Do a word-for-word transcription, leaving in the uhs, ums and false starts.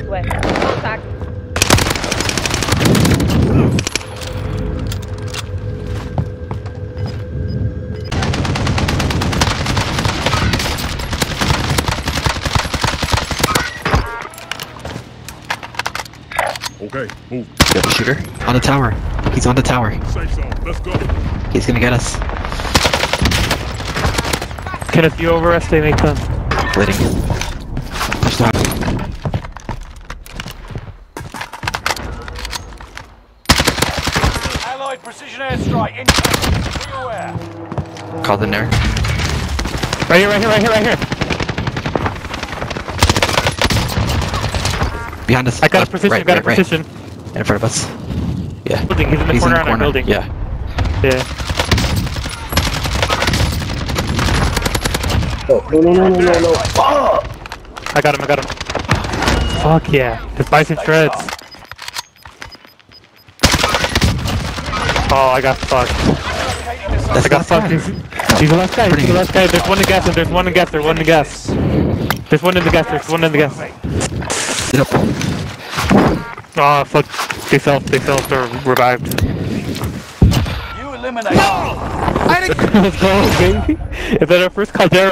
West. Contact. Okay, move. You have a shooter? On the tower. He's on the tower. Safe zone. Let's go. He's gonna get us. Kenneth, you overestimate them. Bleeding. Push the house. Allied precision airstrike incoming. Be aware. Called in there. Right here, right here, right here, right here. Behind us. I got left, a position, right, got right, a position. Right. In front of us. Yeah. Building, he's in the He's corner in on the our corner. building. Yeah. Yeah. No, no, no, no, no, no. Oh! I got him, I got him. Fuck yeah. Just buy some shreds. Oh, I got fucked. That's I got fucked. He's, he's the last guy, he's the last guy. There's one in gas, and there's one in gas, there's one in gas. There's one in the gas, there's one in the gas. Yep. Oh, fuck. They fell, they fell, they're revived. You eliminate. Let's go, baby. Is that our first Caldera?